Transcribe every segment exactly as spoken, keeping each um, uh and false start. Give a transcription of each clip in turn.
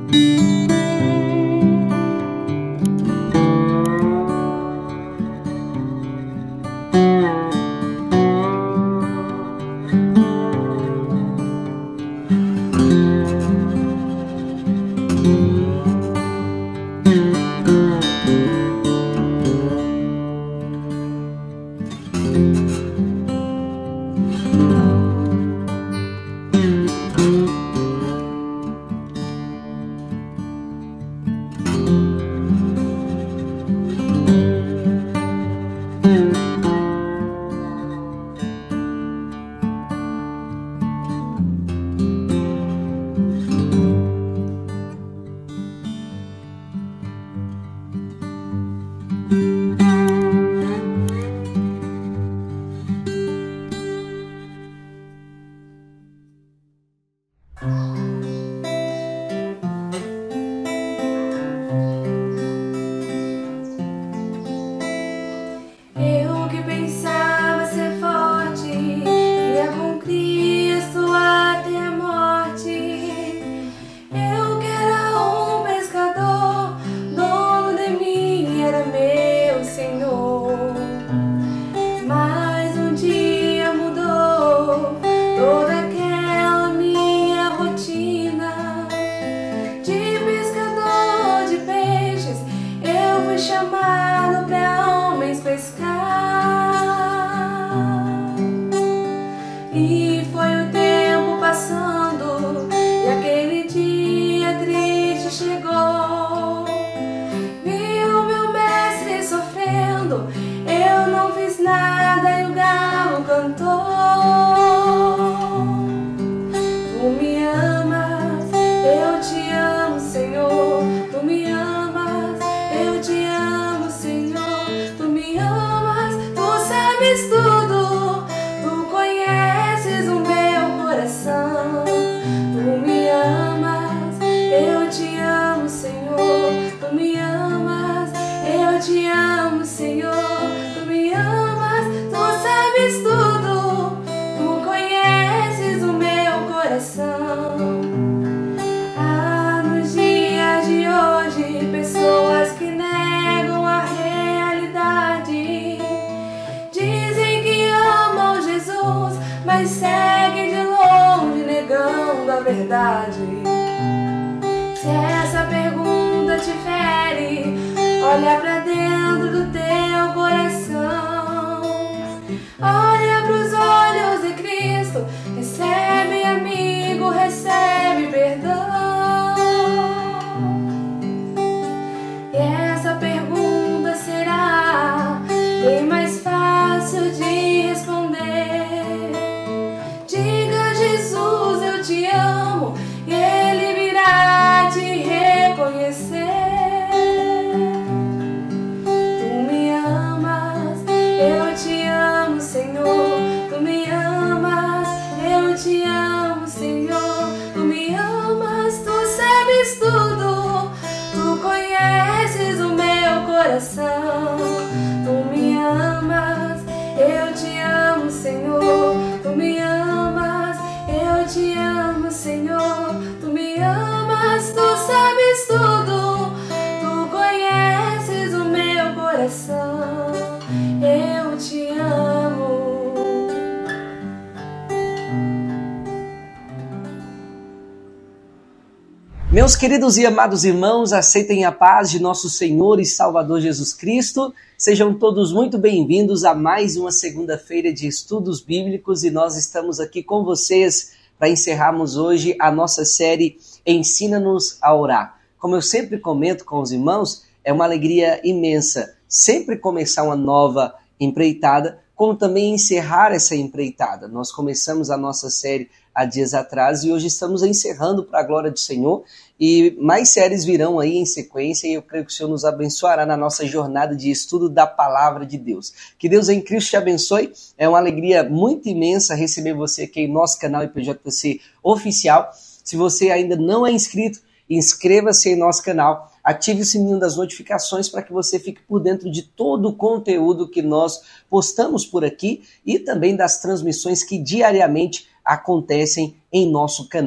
Meus queridos e amados irmãos, aceitem a paz de nosso Senhor e Salvador Jesus Cristo. Sejam todos muito bem-vindos a mais uma segunda-feira de estudos bíblicos e nós estamos aqui com vocês para encerrarmos hoje a nossa série Ensina-nos a Orar. Como eu sempre comento com os irmãos, é uma alegria imensa sempre começar uma nova empreitada, como também encerrar essa empreitada. Nós começamos a nossa série há dias atrás e hoje estamos encerrando para a glória do Senhor e mais séries virão aí em sequência e eu creio que o Senhor nos abençoará na nossa jornada de estudo da Palavra de Deus. Que Deus em Cristo te abençoe, é uma alegria muito imensa receber você aqui em nosso canal I P J P C Oficial. Se você ainda não é inscrito, inscreva-se em nosso canal, ative o sininho das notificações para que você fique por dentro de todo o conteúdo que nós postamos por aqui e também das transmissões que diariamente acontecem em nosso canal.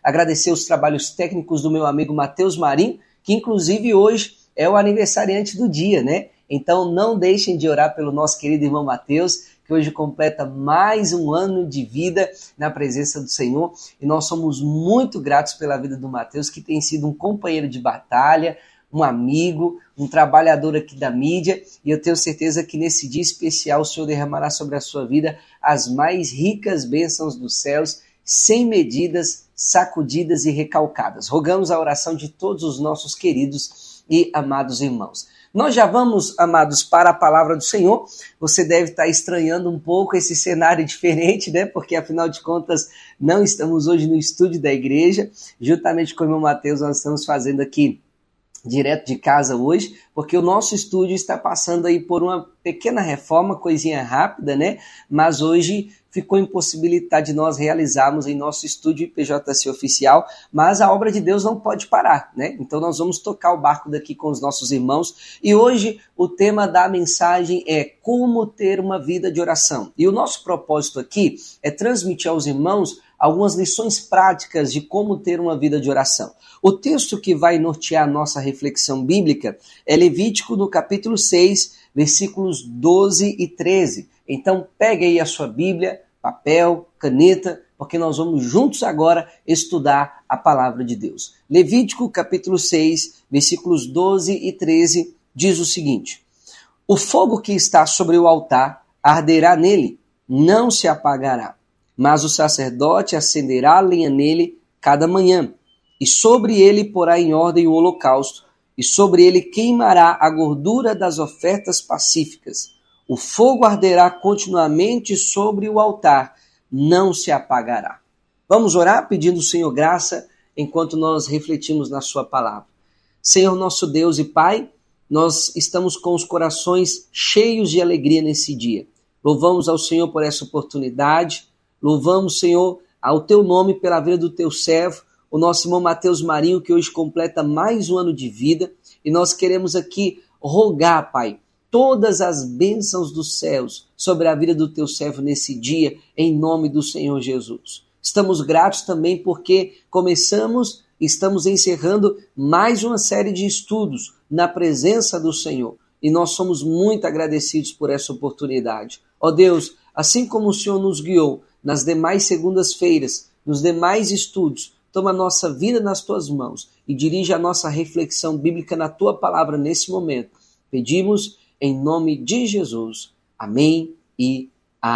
Agradecer os trabalhos técnicos do meu amigo Matheus Marinho, que inclusive hoje é o aniversariante do dia, né? Então não deixem de orar pelo nosso querido irmão Matheus, que hoje completa mais um ano de vida na presença do Senhor. E nós somos muito gratos pela vida do Matheus, que tem sido um companheiro de batalha, um amigo, um trabalhador aqui da mídia. E eu tenho certeza que nesse dia especial o Senhor derramará sobre a sua vida as mais ricas bênçãos dos céus, sem medidas, sacudidas e recalcadas. Rogamos a oração de todos os nossos queridos e amados irmãos. Nós já vamos, amados, para a palavra do Senhor. Você deve estar estranhando um pouco esse cenário diferente, né? Porque, afinal de contas, não estamos hoje no estúdio da igreja. Juntamente com o irmão Matheus, nós estamos fazendo aqui direto de casa hoje, porque o nosso estúdio está passando aí por uma pequena reforma, coisinha rápida, né? Mas hoje ficou impossibilitado de nós realizarmos em nosso estúdio I P J C oficial, mas a obra de Deus não pode parar, né? Então nós vamos tocar o barco daqui com os nossos irmãos, e hoje o tema da mensagem é como ter uma vida de oração. E o nosso propósito aqui é transmitir aos irmãos algumas lições práticas de como ter uma vida de oração. O texto que vai nortear a nossa reflexão bíblica é Levítico no capítulo seis, versículos doze e treze. Então pegue aí a sua Bíblia, papel, caneta, porque nós vamos juntos agora estudar a palavra de Deus. Levítico capítulo seis, versículos doze e treze, diz o seguinte: o fogo que está sobre o altar arderá nele, não se apagará, mas o sacerdote acenderá a lenha nele cada manhã, e sobre ele porá em ordem o holocausto, e sobre ele queimará a gordura das ofertas pacíficas. O fogo arderá continuamente sobre o altar, não se apagará. Vamos orar pedindo ao Senhor graça enquanto nós refletimos na sua palavra. Senhor nosso Deus e Pai, nós estamos com os corações cheios de alegria nesse dia. Louvamos ao Senhor por essa oportunidade, louvamos, Senhor, ao teu nome pela vida do teu servo, o nosso irmão Matheus Marinho, que hoje completa mais um ano de vida, e nós queremos aqui rogar, Pai, todas as bênçãos dos céus sobre a vida do teu servo nesse dia, em nome do Senhor Jesus. Estamos gratos também porque começamos, estamos encerrando mais uma série de estudos na presença do Senhor, e nós somos muito agradecidos por essa oportunidade. Ó Deus, assim como o Senhor nos guiou nas demais segundas-feiras, nos demais estudos, toma a nossa vida nas tuas mãos e dirige a nossa reflexão bíblica na tua palavra nesse momento. Pedimos em nome de Jesus. Amém e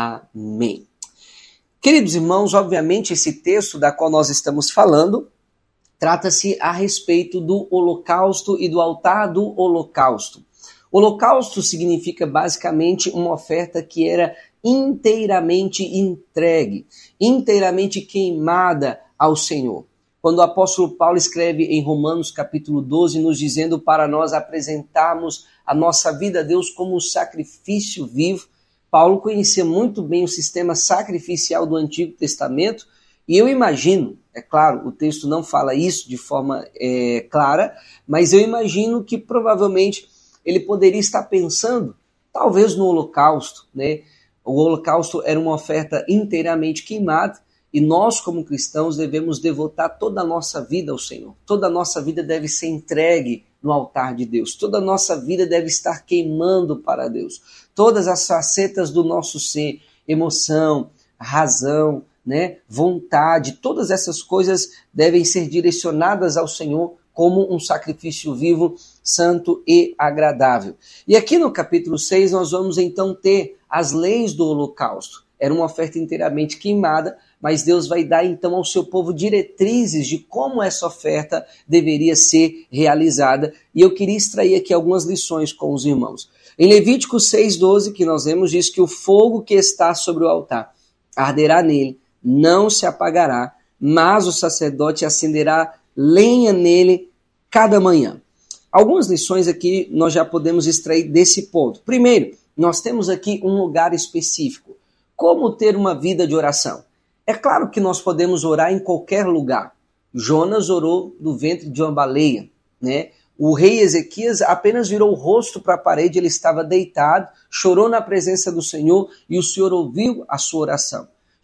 amém. Queridos irmãos, obviamente esse texto da qual nós estamos falando trata-se a respeito do holocausto e do altar do holocausto. Holocausto significa basicamente uma oferta que era inteiramente entregue, inteiramente queimada ao Senhor. Quando o apóstolo Paulo escreve em Romanos capítulo doze, nos dizendo para nós apresentarmos a nossa vida a Deus como um sacrifício vivo, Paulo conhecia muito bem o sistema sacrificial do Antigo Testamento, e eu imagino, é claro, o texto não fala isso de forma é, clara, mas eu imagino que provavelmente ele poderia estar pensando, talvez no holocausto, né? O holocausto era uma oferta inteiramente queimada, e nós, como cristãos, devemos devotar toda a nossa vida ao Senhor. Toda a nossa vida deve ser entregue no altar de Deus. Toda a nossa vida deve estar queimando para Deus. Todas as facetas do nosso ser, emoção, razão, né, vontade, todas essas coisas devem ser direcionadas ao Senhor como um sacrifício vivo, santo e agradável. E aqui no capítulo seis nós vamos então ter as leis do holocausto. Era uma oferta inteiramente queimada, mas Deus vai dar então ao seu povo diretrizes de como essa oferta deveria ser realizada. E eu queria extrair aqui algumas lições com os irmãos. Em Levítico seis, doze, que nós vemos, diz que o fogo que está sobre o altar arderá nele, não se apagará, mas o sacerdote acenderá lenha nele cada manhã. Algumas lições aqui nós já podemos extrair desse ponto. Primeiro, nós temos aqui um lugar específico. Como ter uma vida de oração? É claro que nós podemos orar em qualquer lugar. Jonas orou do ventre de uma baleia, né? O rei Ezequias apenas virou o rosto para a parede, ele estava deitado, chorou na presença do Senhor e o Senhor ouviu a sua oração.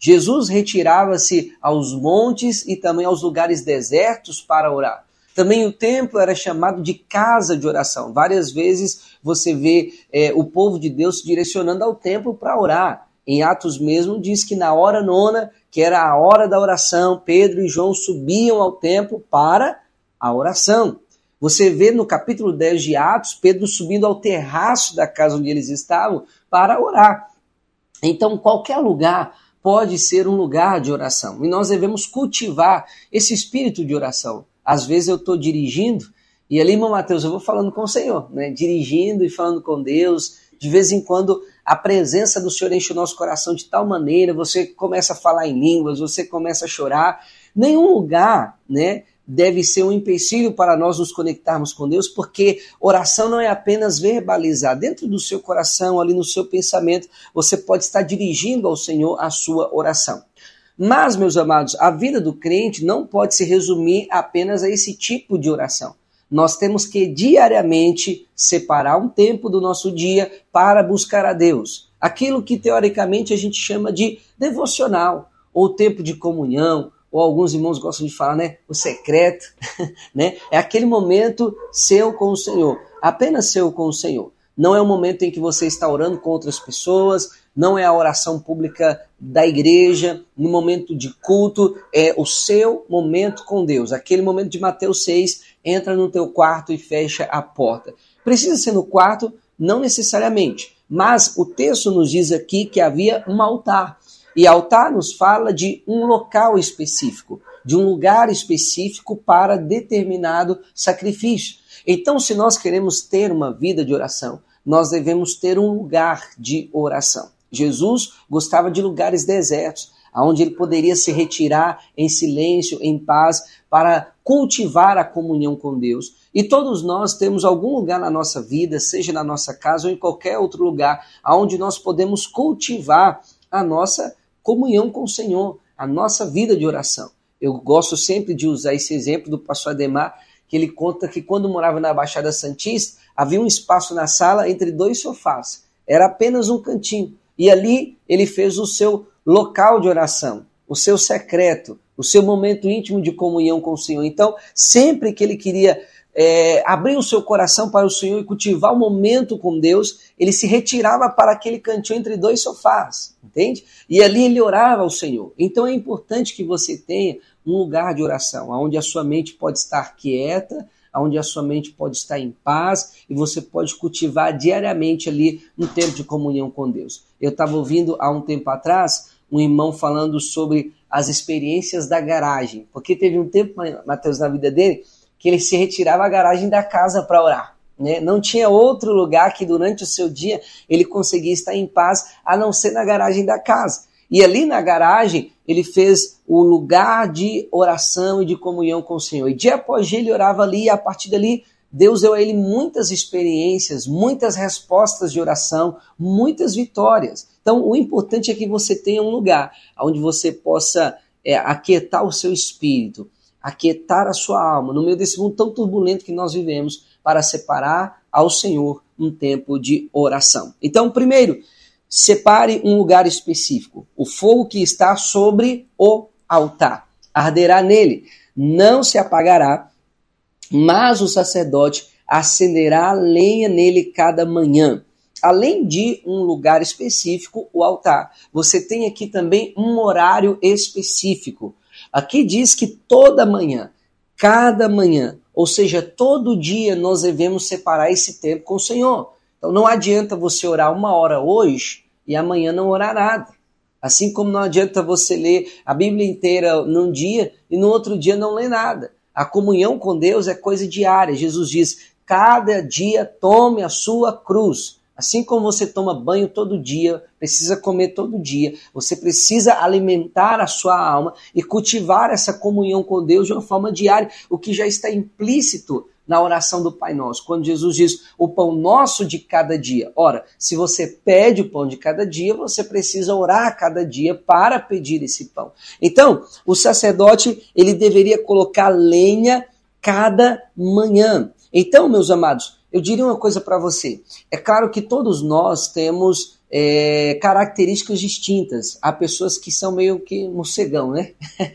Jesus retirava-se aos montes e também aos lugares desertos para orar. Também o templo era chamado de casa de oração. Várias vezes você vê é, o povo de Deus se direcionando ao templo para orar. Em Atos mesmo diz que na hora nona, que era a hora da oração, Pedro e João subiam ao templo para a oração. Você vê no capítulo dez de Atos, Pedro subindo ao terraço da casa onde eles estavam para orar. Então, qualquer lugar pode ser um lugar de oração. E nós devemos cultivar esse espírito de oração. Às vezes eu estou dirigindo, e ali, irmão Mateus, eu vou falando com o Senhor, né? Dirigindo e falando com Deus. De vez em quando, a presença do Senhor enche o nosso coração de tal maneira, você começa a falar em línguas, você começa a chorar. Nenhum lugar, né, deve ser um empecilho para nós nos conectarmos com Deus, porque oração não é apenas verbalizar. Dentro do seu coração, ali no seu pensamento, você pode estar dirigindo ao Senhor a sua oração. Mas, meus amados, a vida do crente não pode se resumir apenas a esse tipo de oração. Nós temos que diariamente separar um tempo do nosso dia para buscar a Deus. Aquilo que teoricamente a gente chama de devocional, ou tempo de comunhão, ou alguns irmãos gostam de falar, né, o secreto, né? É aquele momento seu com o Senhor, apenas seu com o Senhor. Não é um momento em que você está orando com outras pessoas, não é a oração pública da igreja, no momento de culto, é o seu momento com Deus. Aquele momento de Mateus seis, entra no teu quarto e fecha a porta. Precisa ser no quarto? Não necessariamente, mas o texto nos diz aqui que havia um altar. E altar nos fala de um local específico, de um lugar específico para determinado sacrifício. Então, se nós queremos ter uma vida de oração, nós devemos ter um lugar de oração. Jesus gostava de lugares desertos, onde ele poderia se retirar em silêncio, em paz, para cultivar a comunhão com Deus. E todos nós temos algum lugar na nossa vida, seja na nossa casa ou em qualquer outro lugar, onde nós podemos cultivar a nossa comunhão com o Senhor, a nossa vida de oração. Eu gosto sempre de usar esse exemplo do pastor Ademar, que ele conta que quando morava na Baixada Santista, havia um espaço na sala entre dois sofás. Era apenas um cantinho. E ali ele fez o seu local de oração, o seu secreto, o seu momento íntimo de comunhão com o Senhor. Então, sempre que ele queria é, abrir o seu coração para o Senhor e cultivar o momento com Deus, ele se retirava para aquele cantinho entre dois sofás, entende? E ali ele orava ao Senhor. Então é importante que você tenha um lugar de oração, onde a sua mente pode estar quieta, onde a sua mente pode estar em paz e você pode cultivar diariamente ali um tempo de comunhão com Deus. Eu estava ouvindo há um tempo atrás um irmão falando sobre as experiências da garagem, porque teve um tempo, Mateus, na vida dele, que ele se retirava à garagem da casa para orar. Né? Não tinha outro lugar que durante o seu dia ele conseguia estar em paz, a não ser na garagem da casa. E ali na garagem ele fez o lugar de oração e de comunhão com o Senhor. E dia após dia ele orava ali e a partir dali Deus deu a ele muitas experiências, muitas respostas de oração, muitas vitórias. Então o importante é que você tenha um lugar onde você possa é, aquietar o seu espírito, aquietar a sua alma, no meio desse mundo tão turbulento que nós vivemos, para separar ao Senhor um tempo de oração. Então, primeiro, separe um lugar específico. O fogo que está sobre o altar arderá nele, não se apagará, mas o sacerdote acenderá lenha nele cada manhã. Além de um lugar específico, o altar, você tem aqui também um horário específico. Aqui diz que toda manhã, cada manhã, ou seja, todo dia nós devemos separar esse tempo com o Senhor. Então não adianta você orar uma hora hoje e amanhã não orar nada. Assim como não adianta você ler a Bíblia inteira num dia e no outro dia não ler nada. A comunhão com Deus é coisa diária. Jesus diz, cada dia tome a sua cruz. Assim como você toma banho todo dia, precisa comer todo dia, você precisa alimentar a sua alma e cultivar essa comunhão com Deus de uma forma diária, o que já está implícito na oração do Pai Nosso, quando Jesus diz o pão nosso de cada dia. Ora, se você pede o pão de cada dia, você precisa orar cada dia para pedir esse pão. Então, o sacerdote, ele deveria colocar lenha cada manhã. Então, meus amados, eu diria uma coisa para você. É claro que todos nós temos é, características distintas. Há pessoas que são meio que morcegão, né?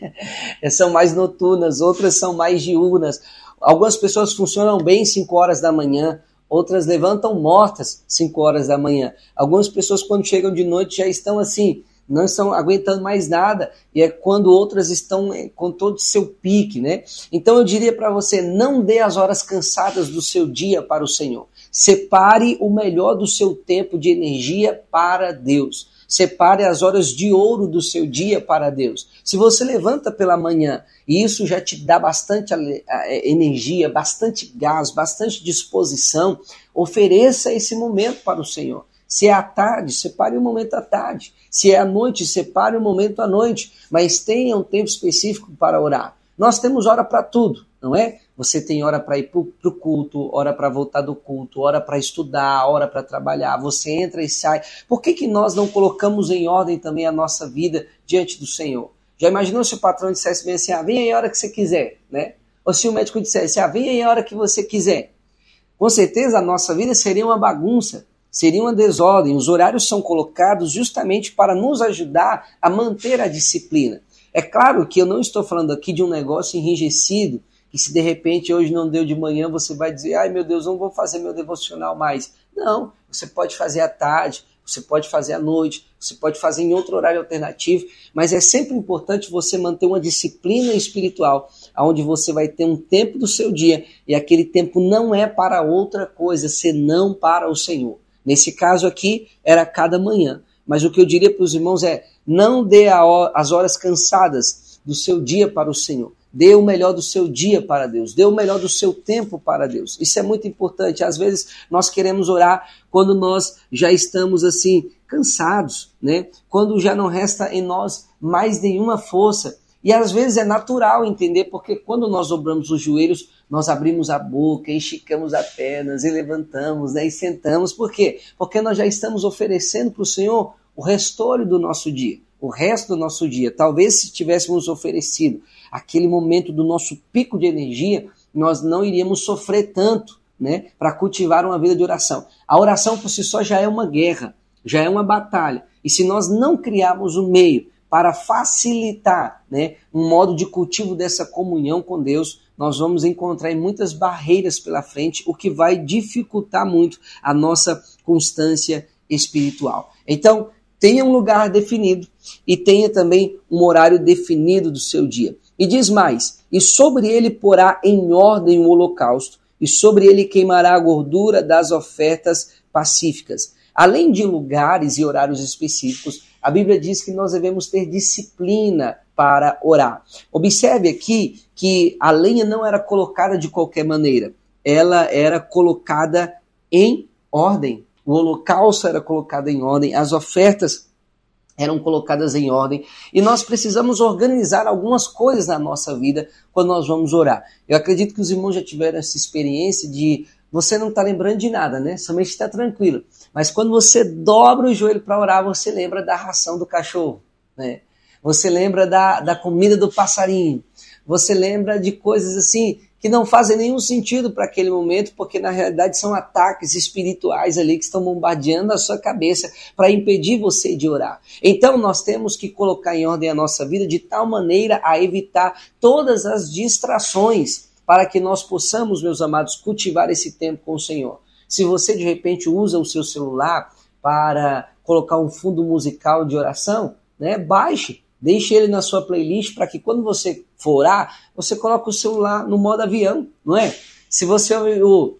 São mais noturnas, outras são mais diurnas. Algumas pessoas funcionam bem cinco horas da manhã, outras levantam mortas cinco horas da manhã. Algumas pessoas, quando chegam de noite, já estão assim, não estão aguentando mais nada, e é quando outras estão com todo o seu pique, né? Então eu diria para você, não dê as horas cansadas do seu dia para o Senhor. Separe o melhor do seu tempo de energia para Deus. Separe as horas de ouro do seu dia para Deus. Se você levanta pela manhã e isso já te dá bastante energia, bastante gás, bastante disposição, ofereça esse momento para o Senhor. Se é à tarde, separe o momento à tarde. Se é à noite, separe o momento à noite. Mas tenha um tempo específico para orar. Nós temos hora para tudo, não é? Você tem hora para ir para o culto, hora para voltar do culto, hora para estudar, hora para trabalhar. Você entra e sai. Por que que nós não colocamos em ordem também a nossa vida diante do Senhor? Já imaginou se o patrão dissesse bem assim, ah, vem aí a hora que você quiser, né? Ou se o médico dissesse, ah, vem aí a hora que você quiser. Com certeza a nossa vida seria uma bagunça. Seria uma desordem. Os horários são colocados justamente para nos ajudar a manter a disciplina. É claro que eu não estou falando aqui de um negócio enrijecido, que se de repente hoje não deu de manhã, você vai dizer, ai meu Deus, não vou fazer meu devocional mais. Não, você pode fazer à tarde, você pode fazer à noite, você pode fazer em outro horário alternativo, mas é sempre importante você manter uma disciplina espiritual, onde você vai ter um tempo do seu dia, e aquele tempo não é para outra coisa, senão para o Senhor. Nesse caso aqui, era cada manhã. Mas o que eu diria para os irmãos é, não dê as horas cansadas do seu dia para o Senhor. Dê o melhor do seu dia para Deus. Dê o melhor do seu tempo para Deus. Isso é muito importante. Às vezes nós queremos orar quando nós já estamos assim, cansados, né? Quando já não resta em nós mais nenhuma força. E às vezes é natural entender, porque quando nós dobramos os joelhos, nós abrimos a boca, esticamos as pernas e levantamos, né, e sentamos. Por quê? Porque nós já estamos oferecendo para o Senhor o restolho do nosso dia, o resto do nosso dia. Talvez se tivéssemos oferecido aquele momento do nosso pico de energia, nós não iríamos sofrer tanto, né, para cultivar uma vida de oração. A oração por si só já é uma guerra, já é uma batalha. E se nós não criarmos um meio para facilitar, né, um modo de cultivo dessa comunhão com Deus, nós vamos encontrar muitas barreiras pela frente, o que vai dificultar muito a nossa constância espiritual. Então, tenha um lugar definido e tenha também um horário definido do seu dia. E diz mais, e sobre ele porá em ordem o holocausto, e sobre ele queimará a gordura das ofertas pacíficas. Além de lugares e horários específicos, a Bíblia diz que nós devemos ter disciplina para orar. Observe aqui que a lenha não era colocada de qualquer maneira. Ela era colocada em ordem. O holocausto era colocado em ordem. As ofertas eram colocadas em ordem. E nós precisamos organizar algumas coisas na nossa vida quando nós vamos orar. Eu acredito que os irmãos já tiveram essa experiência de você não está lembrando de nada, né? Somente está tranquilo. Mas quando você dobra o joelho para orar, você lembra da ração do cachorro, né? Você lembra da, da comida do passarinho. Você lembra de coisas assim que não fazem nenhum sentido para aquele momento, porque na realidade são ataques espirituais ali que estão bombardeando a sua cabeça para impedir você de orar. Então nós temos que colocar em ordem a nossa vida de tal maneira a evitar todas as distrações, para que nós possamos, meus amados, cultivar esse tempo com o Senhor. Se você de repente usa o seu celular para colocar um fundo musical de oração, né, baixe, deixe ele na sua playlist para que quando você for orar, você coloque o celular no modo avião, não é? Se você ouvir o...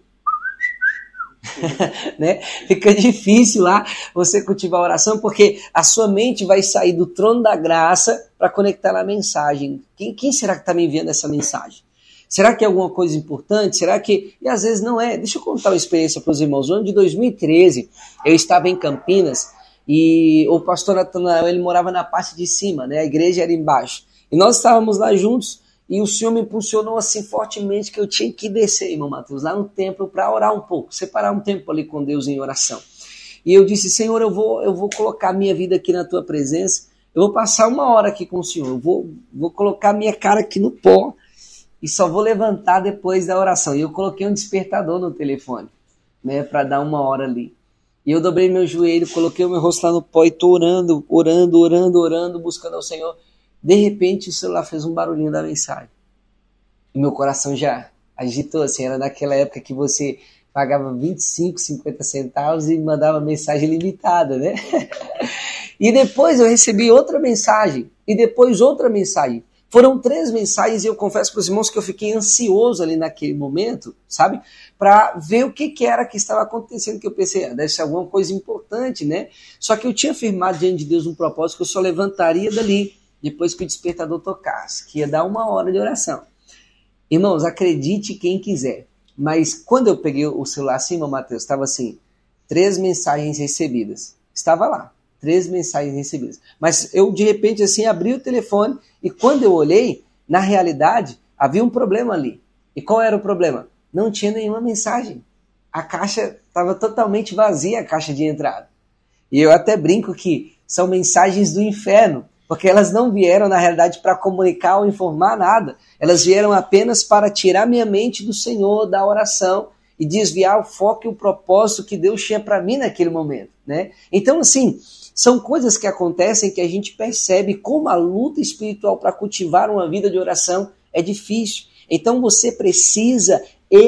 né, fica difícil lá você cultivar a oração, porque a sua mente vai sair do trono da graça para conectar na mensagem. Quem, quem será que está me enviando essa mensagem? Será que é alguma coisa importante? Será que... E às vezes não é. Deixa eu contar uma experiência para os irmãos. No ano de dois mil e treze, eu estava em Campinas e o pastor Natanael, ele morava na parte de cima, né? A igreja era embaixo. E nós estávamos lá juntos e o Senhor me impulsionou assim fortemente que eu tinha que descer, irmão Matheus, lá no templo para orar um pouco, separar um tempo ali com Deus em oração. E eu disse, Senhor, eu vou, eu vou colocar minha vida aqui na tua presença, eu vou passar uma hora aqui com o Senhor, eu vou, vou colocar minha cara aqui no pó, e só vou levantar depois da oração. E eu coloquei um despertador no telefone, né, para dar uma hora ali. E E eu dobrei meu joelho, coloquei o meu rosto lá no pó e tô orando, orando, orando, orando, buscando ao Senhor. De repente o celular fez um barulhinho da mensagem. E meu coração já agitou, assim, era naquela época que você pagava vinte e cinco, cinquenta centavos e mandava mensagem limitada, né? E depois eu recebi outra mensagem, e depois outra mensagem. Foram três mensagens e eu confesso para os irmãos que eu fiquei ansioso ali naquele momento, sabe? Para ver o que, que era que estava acontecendo, que eu pensei, ah, deve ser alguma coisa importante, né? Só que eu tinha firmado diante de Deus um propósito que eu só levantaria dali depois que o despertador tocasse, que ia dar uma hora de oração. Irmãos, acredite quem quiser, mas quando eu peguei o celular assim, meu Mateus, estava assim, três mensagens recebidas. Estava lá, três mensagens recebidas. Mas eu, de repente, assim, abri o telefone e quando eu olhei, na realidade, havia um problema ali. E qual era o problema? Não tinha nenhuma mensagem. A caixa estava totalmente vazia, a caixa de entrada. E eu até brinco que são mensagens do inferno, porque elas não vieram, na realidade, para comunicar ou informar nada. Elas vieram apenas para tirar minha mente do Senhor, da oração, e desviar o foco e o propósito que Deus tinha para mim naquele momento, né? Então, assim, são coisas que acontecem que a gente percebe como a luta espiritual para cultivar uma vida de oração é difícil. Então, você precisa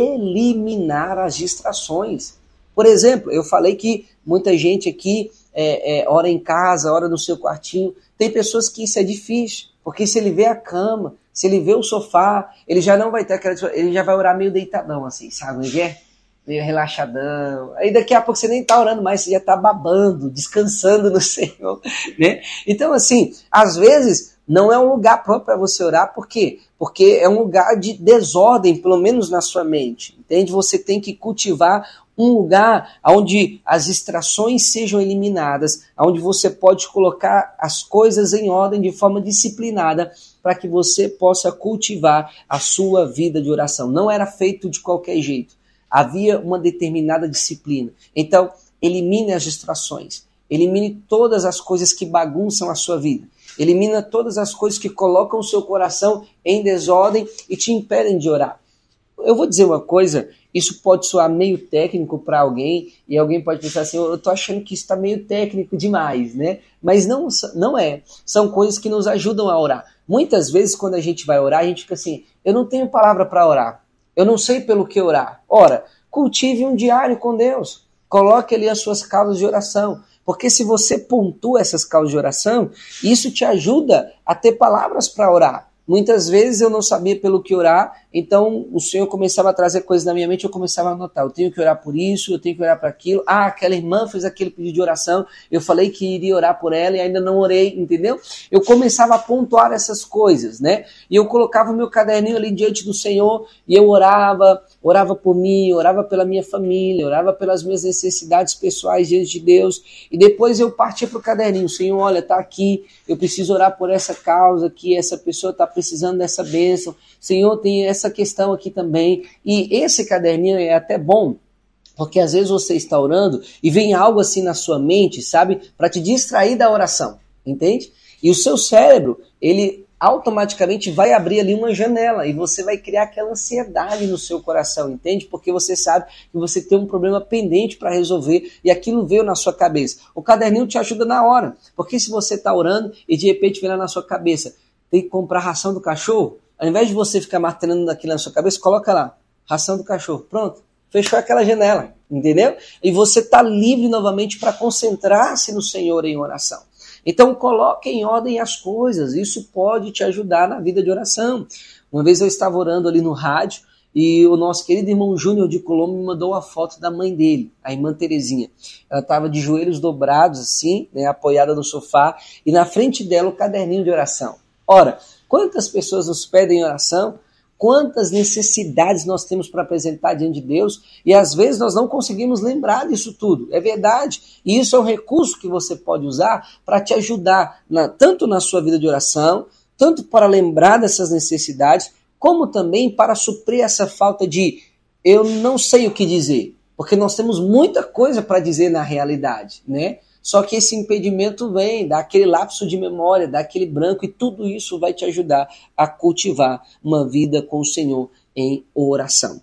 eliminar as distrações. Por exemplo, eu falei que muita gente aqui é, é, ora em casa, ora no seu quartinho. Tem pessoas que isso é difícil, porque se ele vê a cama, se ele vê o sofá, ele já não vai ter aquela... Ele já vai orar meio deitadão, assim, sabe? Ele é meio relaxadão. Aí daqui a pouco você nem tá orando mais, você já tá babando, descansando no Senhor, né? Então, assim, às vezes não é um lugar próprio para você orar, por quê? Porque é um lugar de desordem, pelo menos na sua mente, entende? Você tem que cultivar um lugar onde as distrações sejam eliminadas, onde você pode colocar as coisas em ordem de forma disciplinada para que você possa cultivar a sua vida de oração. Não era feito de qualquer jeito. Havia uma determinada disciplina. Então, elimine as distrações. Elimine todas as coisas que bagunçam a sua vida. Elimina todas as coisas que colocam o seu coração em desordem e te impedem de orar. Eu vou dizer uma coisa, isso pode soar meio técnico para alguém, e alguém pode pensar assim, eu estou achando que isso está meio técnico demais, né? Mas não, não é. São coisas que nos ajudam a orar. Muitas vezes, quando a gente vai orar, a gente fica assim, eu não tenho palavra para orar, eu não sei pelo que orar. Ora, cultive um diário com Deus, coloque ali as suas causas de oração, porque se você pontua essas causas de oração, isso te ajuda a ter palavras para orar. Muitas vezes eu não sabia pelo que orar, então o Senhor começava a trazer coisas na minha mente, eu começava a anotar, eu tenho que orar por isso, eu tenho que orar por aquilo, ah, aquela irmã fez aquele pedido de oração, eu falei que iria orar por ela e ainda não orei, entendeu? Eu começava a pontuar essas coisas, né? E eu colocava o meu caderninho ali diante do Senhor e eu orava, orava por mim, orava pela minha família, orava pelas minhas necessidades pessoais diante de Deus, e depois eu partia para o caderninho, Senhor, olha, tá aqui, eu preciso orar por essa causa aqui, essa pessoa está precisando dessa bênção, Senhor, tem essa questão aqui também, e esse caderninho é até bom, porque às vezes você está orando e vem algo assim na sua mente, sabe, para te distrair da oração, entende? E o seu cérebro, ele automaticamente vai abrir ali uma janela e você vai criar aquela ansiedade no seu coração, entende? Porque você sabe que você tem um problema pendente para resolver e aquilo veio na sua cabeça. O caderninho te ajuda na hora, porque se você está orando e de repente vem lá na sua cabeça, tem que comprar ração do cachorro, ao invés de você ficar martelando aquilo na sua cabeça, coloca lá, ração do cachorro, pronto, fechou aquela janela, entendeu? E você está livre novamente para concentrar-se no Senhor em oração. Então coloque em ordem as coisas, isso pode te ajudar na vida de oração. Uma vez eu estava orando ali no rádio e o nosso querido irmão Júnior de Colombo me mandou uma foto da mãe dele, a irmã Terezinha. Ela estava de joelhos dobrados assim, né, apoiada no sofá e na frente dela o caderninho de oração. Ora, quantas pessoas nos pedem oração? Quantas necessidades nós temos para apresentar diante de Deus e às vezes nós não conseguimos lembrar disso tudo, é verdade. E isso é um recurso que você pode usar para te ajudar, na, tanto na sua vida de oração, tanto para lembrar dessas necessidades, como também para suprir essa falta de eu não sei o que dizer, porque nós temos muita coisa para dizer na realidade, né? Só que esse impedimento vem, dá aquele lapso de memória, dá aquele branco, e tudo isso vai te ajudar a cultivar uma vida com o Senhor em oração.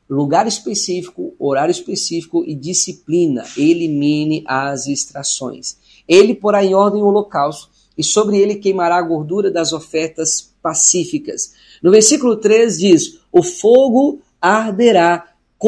lugar específico, horário específico e disciplina. Elimine as distrações. Ele porá em ordem o holocausto e sobre ele queimará a gordura das ofertas pacíficas. No versículo três diz, o fogo arderá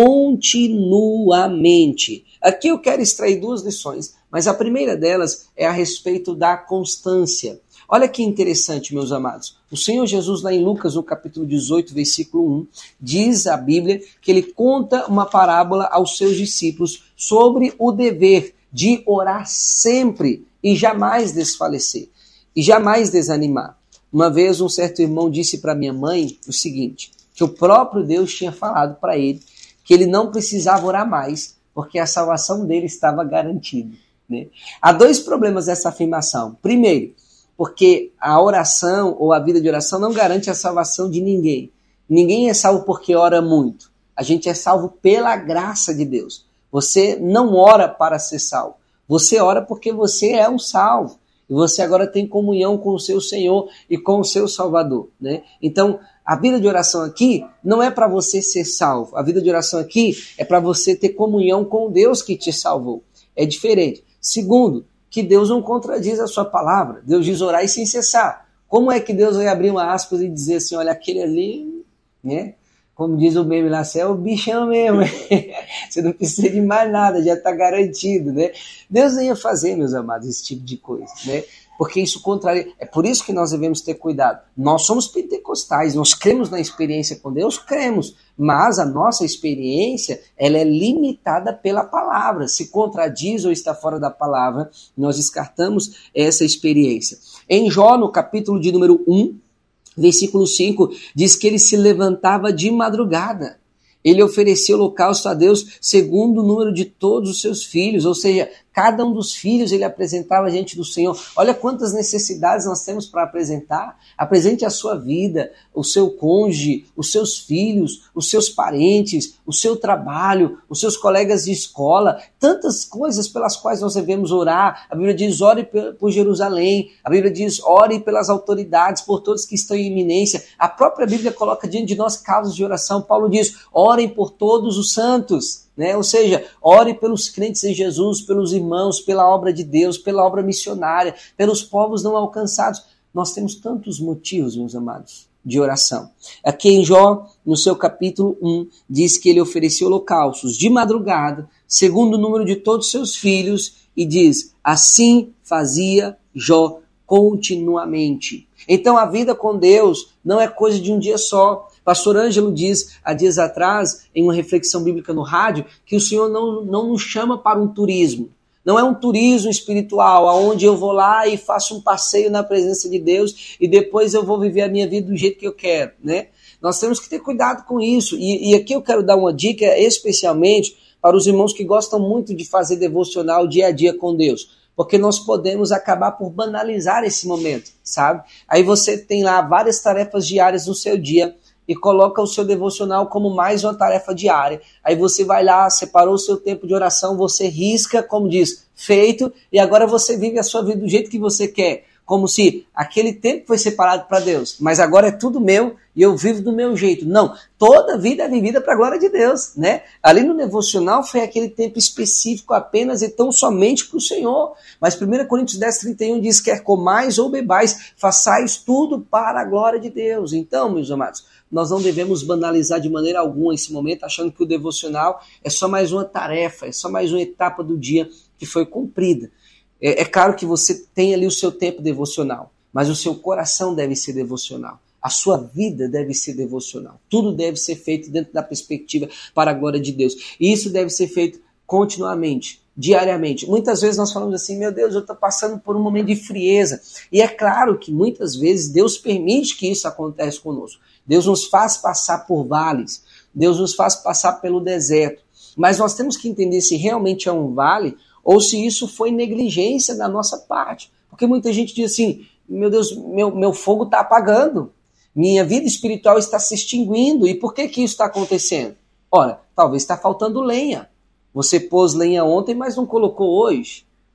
continuamente. Aqui eu quero extrair duas lições, mas a primeira delas é a respeito da constância. Olha que interessante, meus amados. O Senhor Jesus, lá em Lucas, no capítulo dezoito, versículo um, diz a Bíblia que ele conta uma parábola aos seus discípulos sobre o dever de orar sempre e jamais desfalecer, e jamais desanimar. Uma vez um certo irmão disse para minha mãe o seguinte, que o próprio Deus tinha falado para ele que ele não precisava orar mais, porque a salvação dele estava garantida, né? Há dois problemas dessa afirmação. Primeiro, porque a oração ou a vida de oração não garante a salvação de ninguém. Ninguém é salvo porque ora muito. A gente é salvo pela graça de Deus. Você não ora para ser salvo. Você ora porque você é um salvo. E você agora tem comunhão com o seu Senhor e com o seu Salvador, né? Então, a vida de oração aqui não é para você ser salvo. A vida de oração aqui é para você ter comunhão com Deus que te salvou. É diferente. Segundo, que Deus não contradiz a sua palavra. Deus diz orar e sem cessar. Como é que Deus vai abrir uma aspas e dizer assim, olha, aquele ali, né? Como diz o meme lá, você é o bichão mesmo. Você não precisa de mais nada, já está garantido, né? Deus não ia fazer, meus amados, esse tipo de coisa, né? Porque isso contraria. É por isso que nós devemos ter cuidado. Nós somos pentecostais, nós cremos na experiência com Deus, cremos, mas a nossa experiência, ela é limitada pela palavra. Se contradiz ou está fora da palavra, nós descartamos essa experiência. Em Jó, no capítulo de número um, versículo cinco, diz que ele se levantava de madrugada. Ele oferecia holocausto a Deus segundo o número de todos os seus filhos, ou seja, cada um dos filhos ele apresentava diante do Senhor. Olha quantas necessidades nós temos para apresentar. Apresente a sua vida, o seu cônjuge, os seus filhos, os seus parentes, o seu trabalho, os seus colegas de escola, tantas coisas pelas quais nós devemos orar. A Bíblia diz, ore por Jerusalém. A Bíblia diz, ore pelas autoridades, por todos que estão em iminência. A própria Bíblia coloca diante de nós causas de oração. Paulo diz, orem por todos os santos. Né? Ou seja, ore pelos crentes em Jesus, pelos irmãos, pela obra de Deus, pela obra missionária, pelos povos não alcançados. Nós temos tantos motivos, meus amados, de oração. Aqui em Jó, no seu capítulo um, diz que ele oferecia holocaustos de madrugada, segundo o número de todos os seus filhos, e diz, assim fazia Jó continuamente. Então a vida com Deus não é coisa de um dia só. Pastor Ângelo diz, há dias atrás, em uma reflexão bíblica no rádio, que o Senhor não, não nos chama para um turismo. Não é um turismo espiritual, onde eu vou lá e faço um passeio na presença de Deus e depois eu vou viver a minha vida do jeito que eu quero, né? Nós temos que ter cuidado com isso. E, e aqui eu quero dar uma dica especialmente para os irmãos que gostam muito de fazer devocional dia a dia com Deus. Porque nós podemos acabar por banalizar esse momento, sabe? Aí você tem lá várias tarefas diárias no seu dia, e coloca o seu devocional como mais uma tarefa diária. Aí você vai lá, separou o seu tempo de oração, você risca, como diz, feito, e agora você vive a sua vida do jeito que você quer. Como se aquele tempo foi separado para Deus, mas agora é tudo meu e eu vivo do meu jeito. Não, toda vida é vivida para a glória de Deus, né? Ali no devocional foi aquele tempo específico apenas e tão somente para o Senhor. Mas primeira Coríntios dez, trinta e um diz, quer comais ou bebais, façais tudo para a glória de Deus. Então, meus amados, nós não devemos banalizar de maneira alguma esse momento, achando que o devocional é só mais uma tarefa, é só mais uma etapa do dia que foi cumprida. É, é claro que você tem ali o seu tempo devocional, mas o seu coração deve ser devocional. A sua vida deve ser devocional. Tudo deve ser feito dentro da perspectiva para a glória de Deus. E isso deve ser feito continuamente, diariamente. Muitas vezes nós falamos assim, meu Deus, eu estou passando por um momento de frieza. E é claro que muitas vezes Deus permite que isso aconteça conosco. Deus nos faz passar por vales. Deus nos faz passar pelo deserto. Mas nós temos que entender se realmente é um vale ou se isso foi negligência da nossa parte. Porque muita gente diz assim, meu Deus, meu, meu fogo está apagando. Minha vida espiritual está se extinguindo. E por que que isso está acontecendo? Ora, talvez está faltando lenha. Você pôs lenha ontem, mas não colocou hoje.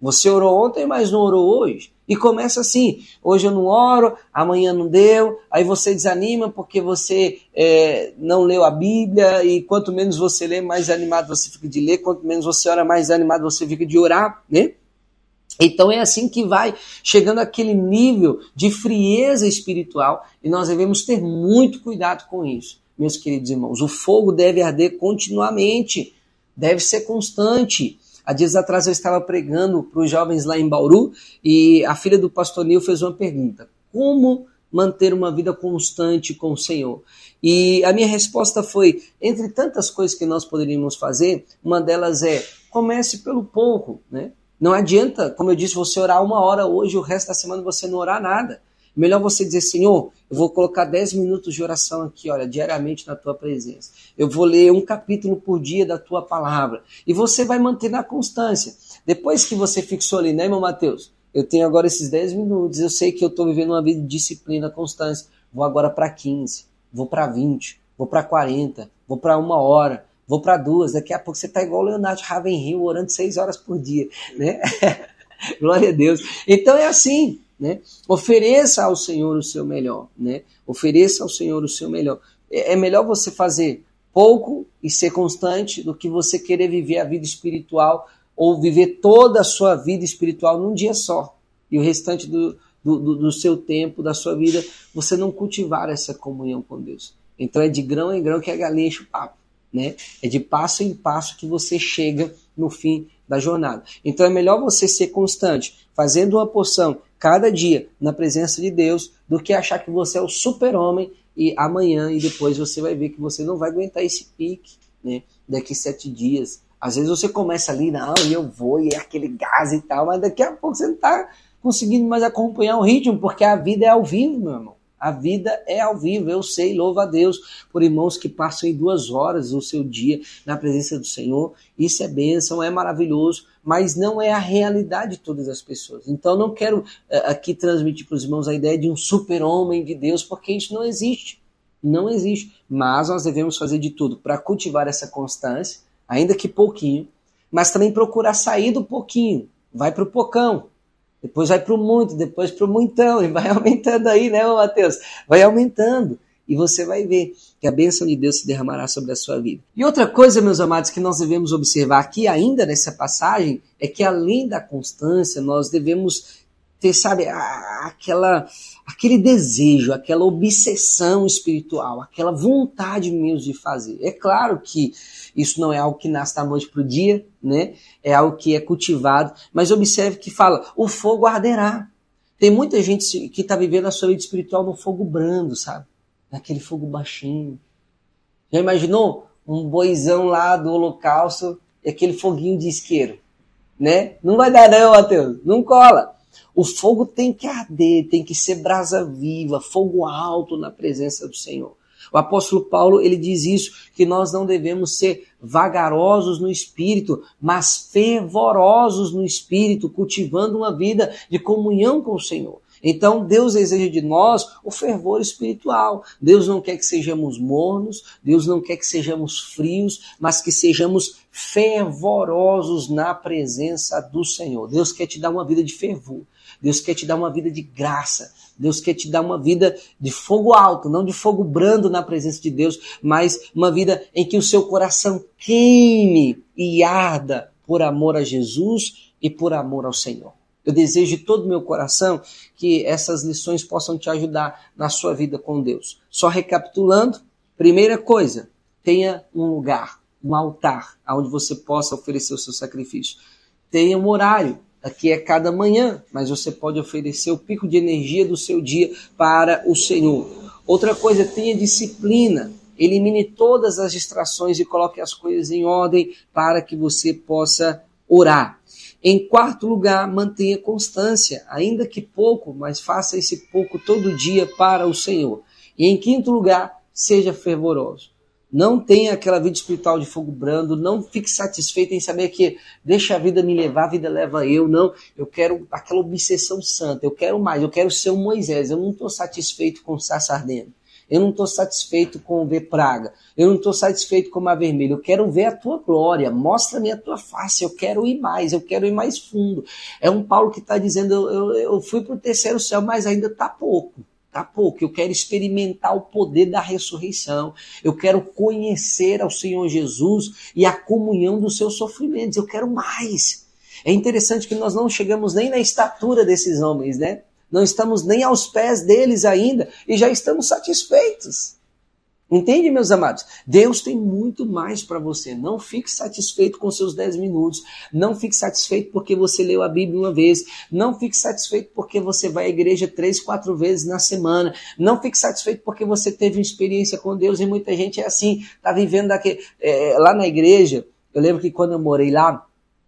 Você orou ontem, mas não orou hoje. E começa assim, hoje eu não oro, amanhã não deu, aí você desanima porque você é, não leu a Bíblia, e quanto menos você lê, mais animado você fica de ler, quanto menos você ora, mais animado você fica de orar, né? Então é assim que vai chegando aquele nível de frieza espiritual, e nós devemos ter muito cuidado com isso, meus queridos irmãos. O fogo deve arder continuamente, deve ser constante. Há dias atrás eu estava pregando para os jovens lá em Bauru, e a filha do pastor Nil fez uma pergunta: como manter uma vida constante com o Senhor? E a minha resposta foi, entre tantas coisas que nós poderíamos fazer, uma delas é, comece pelo pouco, né? Não adianta, como eu disse, você orar uma hora hoje, o resto da semana você não orar nada. Melhor você dizer, Senhor, eu vou colocar dez minutos de oração aqui, olha, diariamente na tua presença. Eu vou ler um capítulo por dia da tua palavra. E você vai manter na constância. Depois que você fixou ali, né, irmão Mateus? Eu tenho agora esses dez minutos, eu sei que eu estou vivendo uma vida de disciplina, constância. Vou agora para quinze, vou para vinte, vou para quarenta, vou para uma hora, vou para duas. Daqui a pouco você está igual o Leonardo Ravenhill, orando seis horas por dia, né? Glória a Deus. Então é assim, né? Ofereça ao Senhor o seu melhor, né? Ofereça ao Senhor o seu melhor. É melhor você fazer pouco e ser constante do que você querer viver a vida espiritual ou viver toda a sua vida espiritual num dia só. E o restante do, do, do seu tempo, da sua vida, você não cultivar essa comunhão com Deus. Então é de grão em grão que a galinha enche o papo, né? É de passo em passo que você chega no fim da jornada. Então é melhor você ser constante, fazendo uma porção cada dia na presença de Deus, do que achar que você é o super-homem e amanhã e depois você vai ver que você não vai aguentar esse pique, né? Daqui sete dias. Às vezes você começa ali, não, e eu vou, e é aquele gás e tal, mas daqui a pouco você não está conseguindo mais acompanhar o ritmo, porque a vida é ao vivo, meu irmão. A vida é ao vivo, eu sei, louvo a Deus por irmãos que passam em duas horas o seu dia na presença do Senhor. Isso é bênção, é maravilhoso, mas não é a realidade de todas as pessoas. Então não quero uh, aqui transmitir para os irmãos a ideia de um super-homem de Deus, porque isso não existe. Não existe. Mas nós devemos fazer de tudo para cultivar essa constância, ainda que pouquinho, mas também procurar sair do pouquinho, vai para o pocão. Depois vai para o muito, depois para o muitão, e vai aumentando aí, né, Mateus? Vai aumentando, e você vai ver que a bênção de Deus se derramará sobre a sua vida. E outra coisa, meus amados, que nós devemos observar aqui, ainda nessa passagem, é que além da constância, nós devemos ter, sabe, aquela, aquele desejo, aquela obsessão espiritual, aquela vontade mesmo de fazer. É claro que isso não é algo que nasce da noite para o dia, né? É algo que é cultivado, mas observe que fala, o fogo arderá. Tem muita gente que está vivendo a sua vida espiritual no fogo brando, sabe? Naquele fogo baixinho. Já imaginou um boizão lá do holocausto e aquele foguinho de isqueiro, né? Não vai dar não, Mateus, não cola. O fogo tem que arder, tem que ser brasa viva, fogo alto na presença do Senhor. O apóstolo Paulo, ele diz isso, que nós não devemos ser vagarosos no espírito, mas fervorosos no espírito, cultivando uma vida de comunhão com o Senhor. Então Deus deseja de nós o fervor espiritual. Deus não quer que sejamos mornos, Deus não quer que sejamos frios, mas que sejamos fervorosos na presença do Senhor. Deus quer te dar uma vida de fervor. Deus quer te dar uma vida de graça. Deus quer te dar uma vida de fogo alto, não de fogo brando na presença de Deus, mas uma vida em que o seu coração queime e arda por amor a Jesus e por amor ao Senhor. Eu desejo de todo o meu coração que essas lições possam te ajudar na sua vida com Deus. Só recapitulando, primeira coisa, tenha um lugar, um altar, onde você possa oferecer o seu sacrifício. Tenha um horário. Aqui é cada manhã, mas você pode oferecer o pico de energia do seu dia para o Senhor. Outra coisa, tenha disciplina. Elimine todas as distrações e coloque as coisas em ordem para que você possa orar. Em quarto lugar, mantenha constância, ainda que pouco, mas faça esse pouco todo dia para o Senhor. E em quinto lugar, seja fervoroso. Não tenha aquela vida espiritual de fogo brando, não fique satisfeito em saber que deixa a vida me levar, a vida leva eu, não. Eu quero aquela obsessão santa, eu quero mais, eu quero ser um Moisés, eu não estou satisfeito com o sarça ardendo. Eu não estou satisfeito com ver praga. Eu não estou satisfeito com o mar vermelho. Eu quero ver a tua glória. Mostra-me a tua face. Eu quero ir mais. Eu quero ir mais fundo. É um Paulo que está dizendo, eu, eu, eu fui para o terceiro céu, mas ainda está pouco. Está pouco. Eu quero experimentar o poder da ressurreição. Eu quero conhecer ao Senhor Jesus e a comunhão dos seus sofrimentos. Eu quero mais. É interessante que nós não chegamos nem na estatura desses homens, né? Não estamos nem aos pés deles ainda e já estamos satisfeitos. Entende, meus amados? Deus tem muito mais para você. Não fique satisfeito com seus dez minutos. Não fique satisfeito porque você leu a Bíblia uma vez. Não fique satisfeito porque você vai à igreja três, quatro vezes na semana. Não fique satisfeito porque você teve uma experiência com Deus. E muita gente é assim, está vivendo daquele, é, lá na igreja. Eu lembro que quando eu morei lá,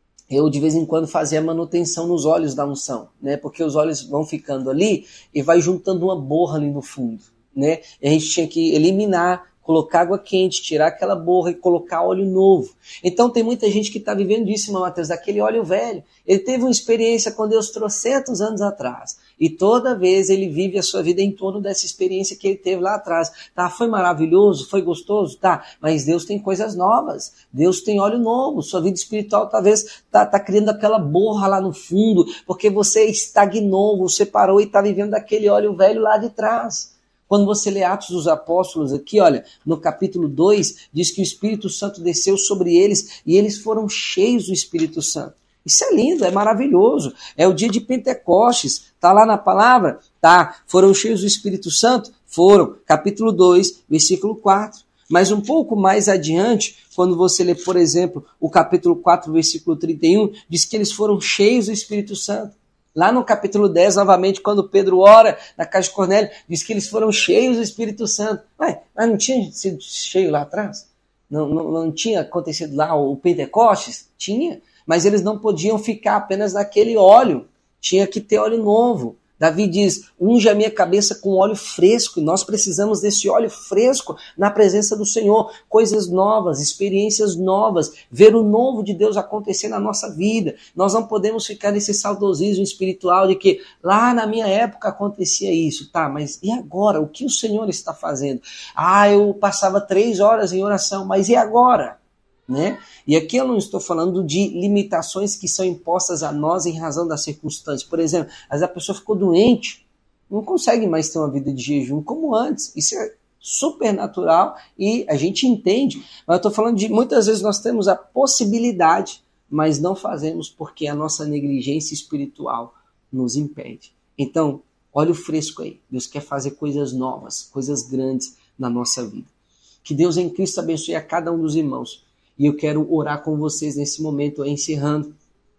eu de vez em quando fazia manutenção nos olhos da unção, né? Porque os olhos vão ficando ali e vai juntando uma borra ali no fundo, né? E a gente tinha que eliminar, colocar água quente, tirar aquela borra e colocar óleo novo. Então tem muita gente que está vivendo disso, irmão Mateus, daquele óleo velho. Ele teve uma experiência com Deus trocentos anos atrás. E toda vez ele vive a sua vida em torno dessa experiência que ele teve lá atrás. Tá, foi maravilhoso, foi gostoso, tá, mas Deus tem coisas novas. Deus tem óleo novo. Sua vida espiritual talvez tá, tá criando aquela borra lá no fundo, porque você estagnou, você parou e está vivendo daquele óleo velho lá de trás. Quando você lê Atos dos Apóstolos aqui, olha, no capítulo dois, diz que o Espírito Santo desceu sobre eles e eles foram cheios do Espírito Santo. Isso é lindo, é maravilhoso. É o dia de Pentecostes. Está lá na palavra? Tá. Foram cheios do Espírito Santo? Foram. Capítulo dois, versículo quatro. Mas um pouco mais adiante, quando você lê, por exemplo, o capítulo quatro, versículo trinta e um, diz que eles foram cheios do Espírito Santo. Lá no capítulo dez, novamente, quando Pedro ora na casa de Cornélio, diz que eles foram cheios do Espírito Santo. Ué, mas não tinha sido cheio lá atrás? Não, não, não tinha acontecido lá o Pentecostes? Tinha. Mas eles não podiam ficar apenas naquele óleo. Tinha que ter óleo novo. Davi diz, unge a minha cabeça com óleo fresco. E nós precisamos desse óleo fresco na presença do Senhor. Coisas novas, experiências novas. Ver o novo de Deus acontecer na nossa vida. Nós não podemos ficar nesse saudosismo espiritual de que lá na minha época acontecia isso. Tá, mas e agora? O que o Senhor está fazendo? Ah, eu passava três horas em oração, mas e agora? Né? E aqui eu não estou falando de limitações que são impostas a nós em razão das circunstâncias. Por exemplo, às vezes a pessoa ficou doente, não consegue mais ter uma vida de jejum como antes. Isso é super natural e a gente entende. Mas eu estou falando de muitas vezes nós temos a possibilidade, mas não fazemos porque a nossa negligência espiritual nos impede. Então, olha o fresco aí. Deus quer fazer coisas novas, coisas grandes na nossa vida. Que Deus em Cristo abençoe a cada um dos irmãos. E eu quero orar com vocês nesse momento, encerrando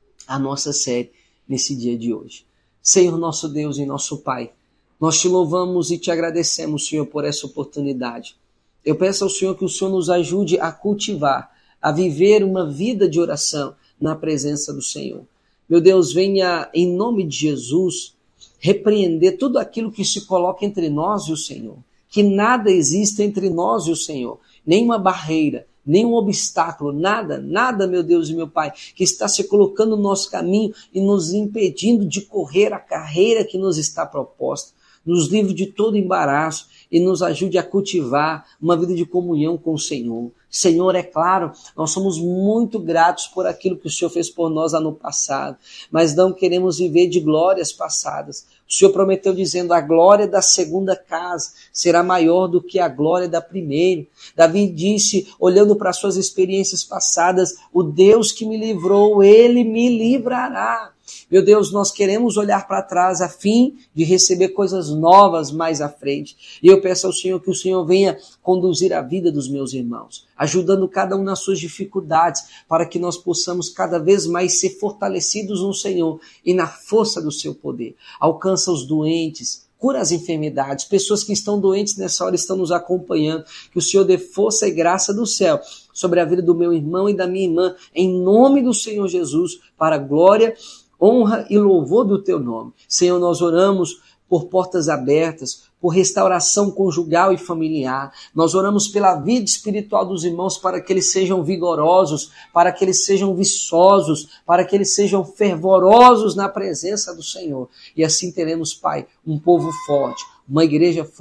a nossa série nesse dia de hoje. Senhor, nosso Deus e nosso Pai, nós te louvamos e te agradecemos, Senhor, por essa oportunidade. Eu peço ao Senhor que o Senhor nos ajude a cultivar, a viver uma vida de oração na presença do Senhor. Meu Deus, venha em nome de Jesus repreender tudo aquilo que se coloca entre nós e o Senhor. Que nada exista entre nós e o Senhor, nenhuma barreira, nenhum obstáculo, nada, nada, meu Deus e meu Pai, que está se colocando no nosso caminho e nos impedindo de correr a carreira que nos está proposta. Nos livre de todo embaraço e nos ajude a cultivar uma vida de comunhão com o Senhor. Senhor, é claro, nós somos muito gratos por aquilo que o Senhor fez por nós ano passado, mas não queremos viver de glórias passadas. O Senhor prometeu dizendo, a glória da segunda casa será maior do que a glória da primeira. Davi disse, olhando para suas experiências passadas, o Deus que me livrou, Ele me livrará. Meu Deus, nós queremos olhar para trás a fim de receber coisas novas mais à frente. E eu peço ao Senhor que o Senhor venha conduzir a vida dos meus irmãos, ajudando cada um nas suas dificuldades, para que nós possamos cada vez mais ser fortalecidos no Senhor e na força do seu poder. Alcança os doentes, cura as enfermidades, pessoas que estão doentes nessa hora estão nos acompanhando, que o Senhor dê força e graça do céu sobre a vida do meu irmão e da minha irmã, em nome do Senhor Jesus, para a glória, honra e louvor do teu nome. Senhor, nós oramos por portas abertas, por restauração conjugal e familiar. Nós oramos pela vida espiritual dos irmãos para que eles sejam vigorosos, para que eles sejam viçosos, para que eles sejam fervorosos na presença do Senhor. E assim teremos, Pai, um povo forte, uma igreja forte,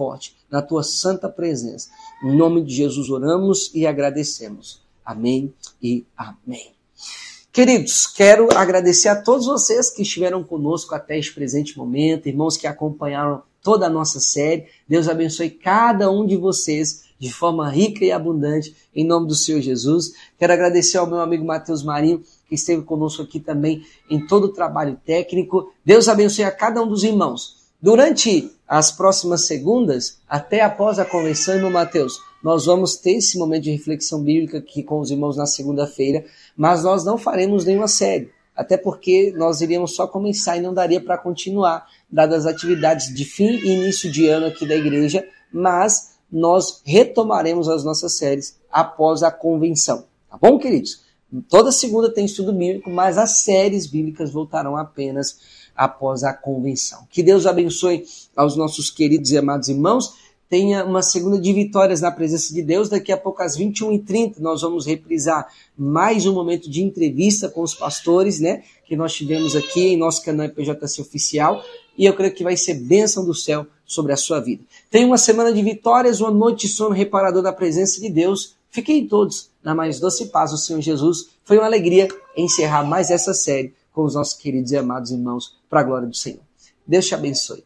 na tua santa presença. Em nome de Jesus oramos e agradecemos. Amém e amém. Queridos, quero agradecer a todos vocês que estiveram conosco até este presente momento, irmãos que acompanharam toda a nossa série. Deus abençoe cada um de vocês de forma rica e abundante, em nome do Senhor Jesus. Quero agradecer ao meu amigo Matheus Marinho, que esteve conosco aqui também em todo o trabalho técnico. Deus abençoe a cada um dos irmãos. Durante as próximas segundas, até após a convenção, irmão Matheus, nós vamos ter esse momento de reflexão bíblica aqui com os irmãos na segunda-feira, mas nós não faremos nenhuma série, até porque nós iríamos só começar e não daria para continuar, dadas as atividades de fim e início de ano aqui da igreja, mas nós retomaremos as nossas séries após a convenção. Tá bom, queridos? Toda segunda tem estudo bíblico, mas as séries bíblicas voltarão apenas após a convenção. Que Deus abençoe aos nossos queridos e amados irmãos. Tenha uma segunda de vitórias na presença de Deus. Daqui a pouco às vinte e uma e trinta nós vamos reprisar mais um momento de entrevista com os pastores, né, que nós tivemos aqui em nosso canal I P J C Oficial, e eu creio que vai ser bênção do céu sobre a sua vida. Tenha uma semana de vitórias, uma noite de sono reparador da presença de Deus. Fiquem todos na mais doce paz do Senhor Jesus. Foi uma alegria encerrar mais essa série com os nossos queridos e amados irmãos, para a glória do Senhor. Deus te abençoe.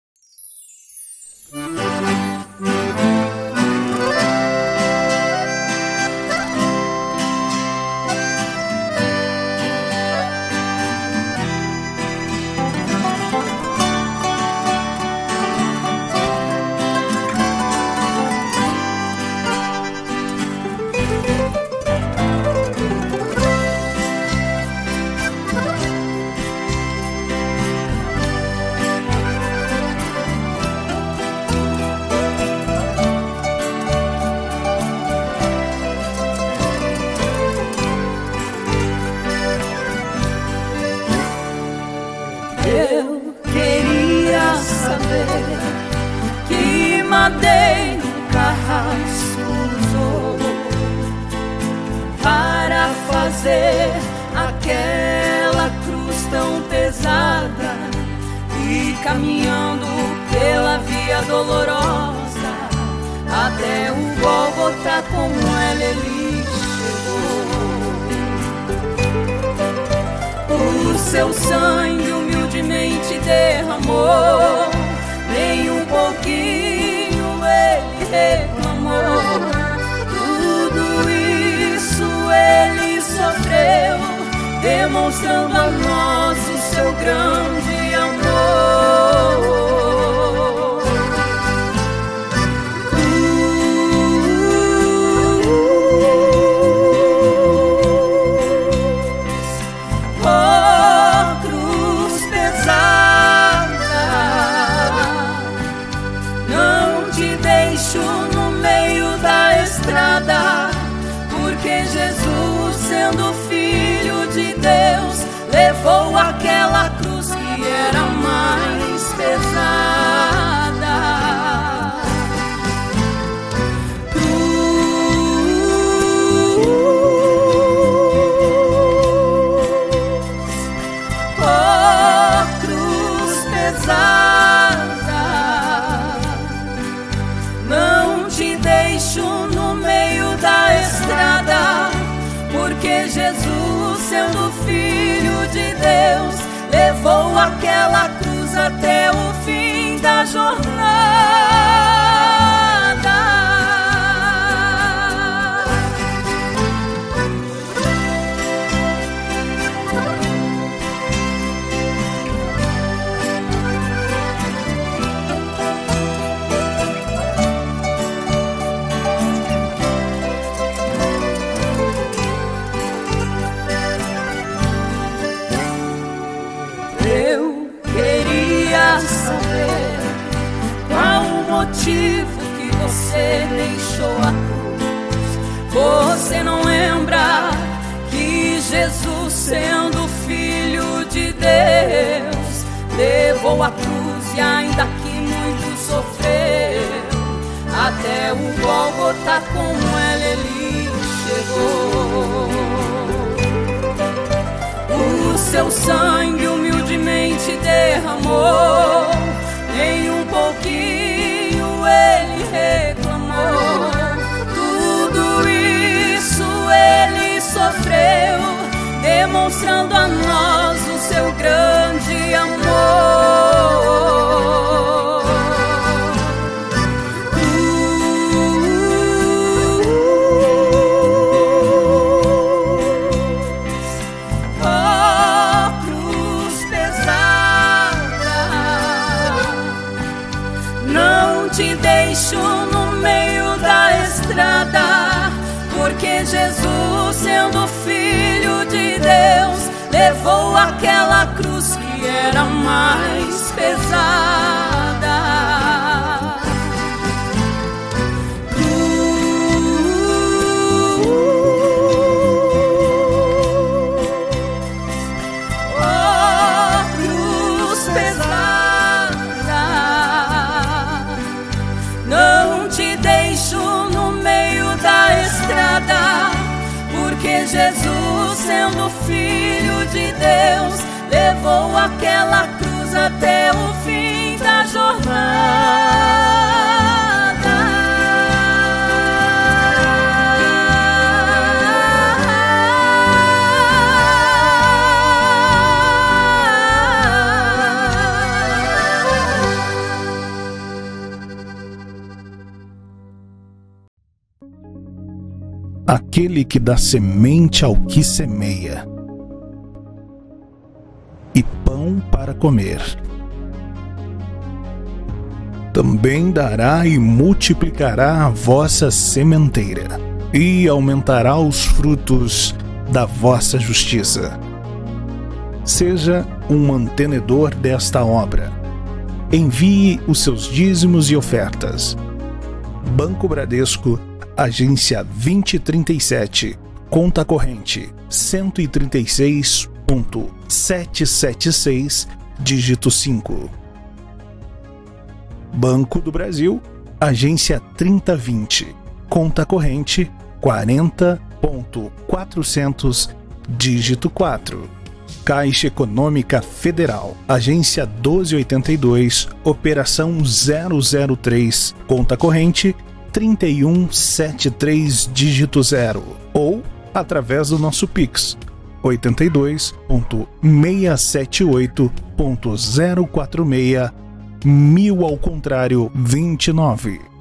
Eu queria saber que madeira o carrasco usou para fazer aquela cruz tão pesada, e caminhando pela via dolorosa até o Gólgota, como ela ele chegou. O seu sangue humildemente derramou, nem um pouquinho ele reclamou. Tudo isso ele sofreu, demonstrando a nós o seu grande amor. Porque Jesus, sendo filho de Deus, levou aquela cruz que era mais pesada. Cruz, oh, cruz pesada, não te deixo no meio da estrada, porque Jesus, sendo filho de Deus, levou aquela cruz até o fim da jornada. Saber qual o motivo que você deixou a cruz. Você não lembra que Jesus, sendo filho de Deus, levou a cruz e ainda que muito sofreu, até o Gólgota, como ela ele chegou. O seu sangue humildemente derramou, nem um pouquinho ele demonstrando a nós o seu grande amor. Te deixo no meio da estrada, porque Jesus, sendo Filho de Deus, levou aquela cruz que era mais pesada. Porque Jesus, sendo Filho de Deus, levou aquela cruz até o fim da jornada. Aquele que dá semente ao que semeia, e pão para comer, também dará e multiplicará a vossa sementeira, e aumentará os frutos da vossa justiça. Seja um mantenedor desta obra. Envie os seus dízimos e ofertas. Banco Bradesco, agência vinte trinta e sete, conta corrente cento e trinta e seis ponto setecentos e setenta e seis, dígito cinco. Banco do Brasil, agência trinta vinte, conta corrente quarenta ponto quatrocentos, dígito quatro. Caixa Econômica Federal, agência doze oitenta e dois, operação zero zero três, conta corrente trinta e um setenta e três, dígito zero, ou através do nosso Pix oitenta e dois ponto seiscentos e setenta e oito ponto zero quatro seis, mil ao contrário vinte e nove.